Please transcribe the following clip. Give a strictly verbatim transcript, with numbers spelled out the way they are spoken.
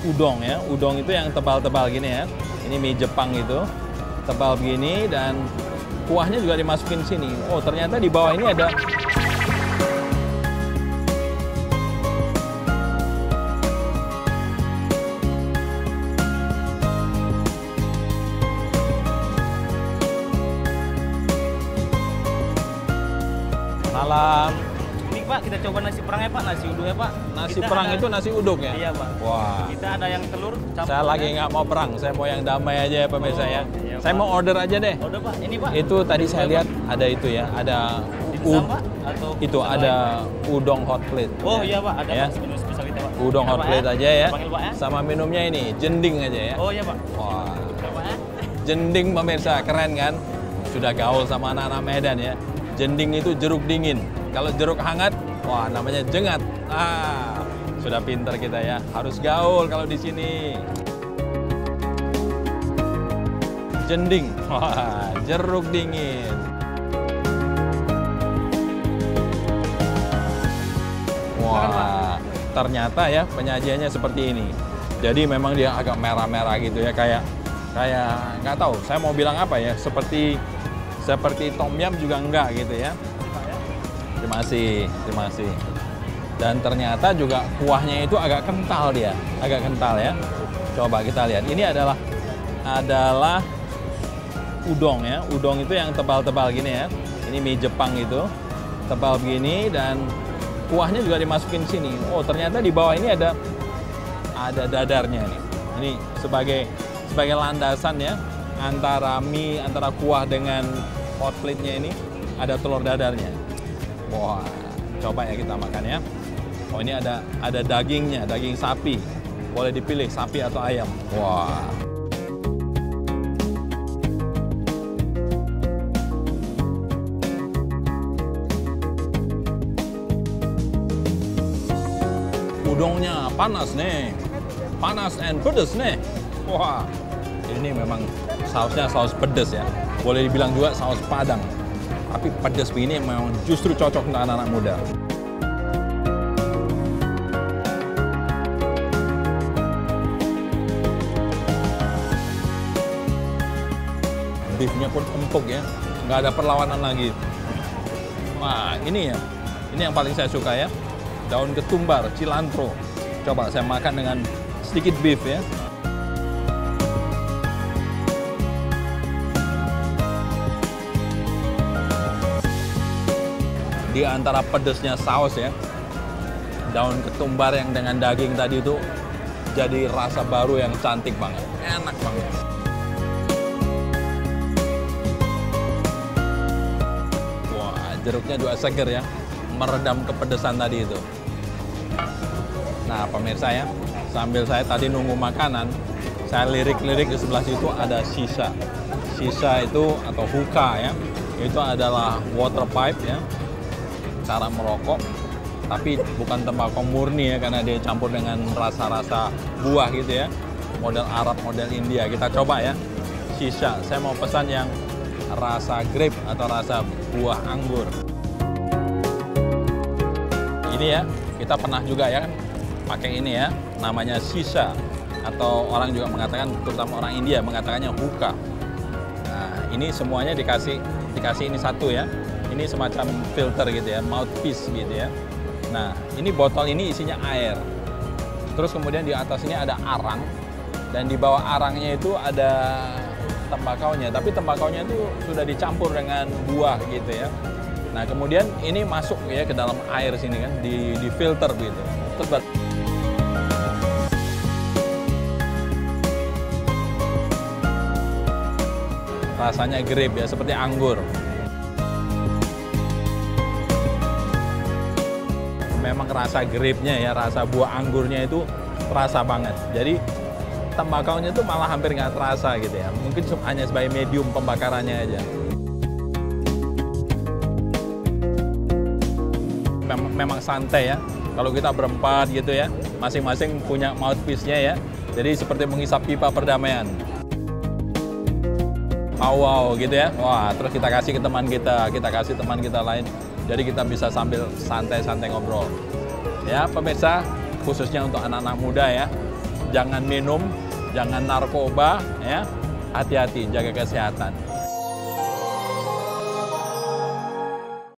udong ya. Udong itu yang tebal-tebal gini ya. Ini mie Jepang itu. Tebal begini dan kuahnya juga dimasukin sini. Oh, ternyata di bawah ini ada malam. Ini Pak, kita coba nasi perang ya Pak, nasi uduk ya Pak. Nasi Kita perang ada- itu nasi uduk ya? Iya Pak. Wah. Kita ada yang telur campur. Saya lagi nggak mau perang, saya mau yang damai aja ya pemirsa Oh, ya. iya, Saya Pak. mau order aja deh. Udah Pak, ini Pak. Itu tadi saya lihat ada itu ya, ada Dimsum, ud- Pak? Atau itu yang ada udong hot plate. Oh iya Pak, ada Ya. Pak, menu spesialnya Pak. Udong Ya, hot Pak, plate aja ya. Panggil Pak ya. Sama minumnya ini jending aja ya. Oh iya Pak. Wah, Ya, Pak ya. jending pemirsa keren kan? Sudah gaul sama anak-anak Medan ya. Jending itu jeruk dingin. Kalau jeruk hangat, wah namanya jengat. Ah, sudah pinter kita ya. Harus gaul kalau di sini. Jending, wah jeruk dingin. Wah, ternyata ya penyajiannya seperti ini. Jadi memang dia agak merah-merah gitu ya, kayak kayak nggak tahu. Saya mau bilang apa ya? Seperti seperti tom yum juga enggak gitu ya. Terima kasih, terima kasih. Dan ternyata juga kuahnya itu agak kental dia, agak kental ya. Coba kita lihat. Ini adalah adalah udong ya. Udong itu yang tebal-tebal gini ya. Ini mie Jepang itu. Tebal begini dan kuahnya juga dimasukin sini. Oh, ternyata di bawah ini ada ada dadarnya nih. Ini sebagai sebagai landasan ya antara mie, antara kuah dengan hot plate-nya ini ada telur dadarnya. Wah, coba ya kita makan ya. Oh, ini ada ada dagingnya, daging sapi. Boleh dipilih sapi atau ayam. Wah. Udongnya panas nih, panas and pedes nih. Wah, ini memang sausnya saus pedes ya. Boleh dibilang juga saus Padang. Tapi pedes begini memang justru cocok untuk anak-anak muda. Beefnya pun empuk ya, nggak ada perlawanan lagi. Wah, ini ya, ini yang paling saya suka ya. Daun ketumbar, cilantro. Coba saya makan dengan sedikit beef ya. Di antara pedesnya saus ya, daun ketumbar yang dengan daging tadi itu jadi rasa baru yang cantik banget, enak banget. Wah, jeruknya juga seger ya, meredam kepedesan tadi itu. Nah, pemirsa ya, sambil saya tadi nunggu makanan, saya lirik-lirik di sebelah situ ada shisha. Shisha itu atau hookah ya, itu adalah water pipe ya, cara merokok, tapi bukan tembakau murni ya, karena dia campur dengan rasa-rasa buah gitu ya, model Arab, model India. Kita coba ya, shisha. Saya mau pesan yang rasa grape atau rasa buah anggur. Ini ya, kita pernah juga ya kan pakai ini ya, namanya shisha, atau orang juga mengatakan, terutama orang India mengatakannya hookah. Nah, ini semuanya dikasih dikasih ini satu ya. Ini semacam filter gitu ya, mouthpiece gitu ya. Nah, ini botol ini isinya air. Terus kemudian di atas ini ada arang, dan di bawah arangnya itu ada tembakaunya. Tapi tembakaunya itu sudah dicampur dengan buah gitu ya. Nah, kemudian ini masuk ya ke dalam air sini kan, di, di filter gitu. Terus rasanya grape ya, seperti anggur. Memang rasa grape-nya ya, rasa buah anggurnya itu terasa banget. Jadi tembakaunya itu malah hampir nggak terasa gitu ya. Mungkin hanya sebagai medium pembakarannya aja. Mem memang santai ya. Kalau kita berempat gitu ya, masing-masing punya mouthpiece-nya ya. Jadi seperti menghisap pipa perdamaian. Wow, wow gitu ya. Wah, terus kita kasih ke teman kita, kita kasih teman kita lain. Jadi kita bisa sambil santai-santai ngobrol. Ya, pemirsa, khususnya untuk anak-anak muda ya. jangan minum, jangan narkoba, ya. Hati-hati, jaga kesehatan.